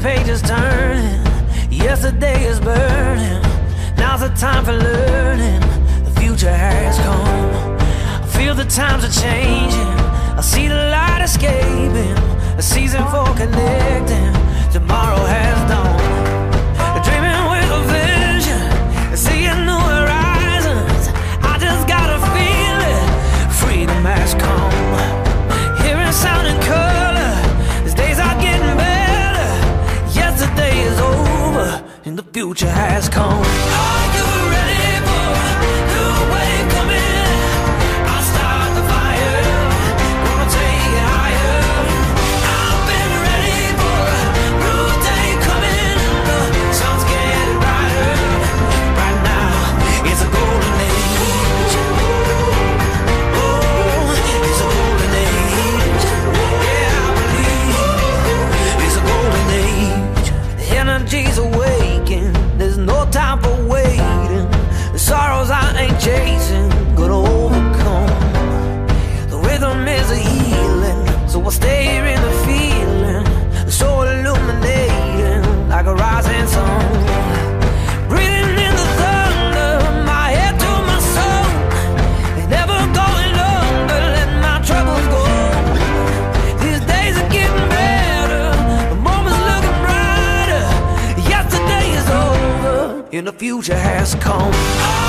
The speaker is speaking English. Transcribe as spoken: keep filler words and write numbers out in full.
page is turning, yesterday is burning. Now's the time for learning, the future has come. I feel the times are changing, I see the light escaping, a season for connecting, tomorrow has dawned. Dreaming with a vision, seeing new horizons, I just gotta feel it, freedom has come. Hearing sound and color, these days are getting better. Yesterday is over, and the future has come. Are you ready for a new wave coming? I'll start the fire, gonna take it higher. I've been ready for a new day coming. The sun's getting brighter. Right now, it's a golden age. Oh, it's a golden age. Yeah, I believe it's a golden age. The energy's awakening, there's no time for waiting. The sorrows I ain't chasing, gonna overcome. The rhythm is a healing, so I'll stay here in the feeling, so illuminating like a rising sun. Breathing in the thunder, my head to my soul. It's never going under, let my troubles go. These days are getting better, the moment's looking brighter. Yesterday is over, and the future has come.